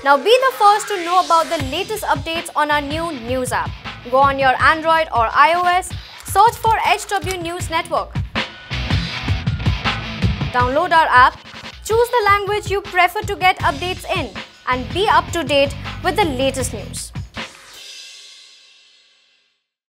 Now be the first to know about the latest updates on our new news app. Go on your Android or iOS, search for HW News Network. Download our app, choose the language you prefer to get updates in, and be up to date with the latest news.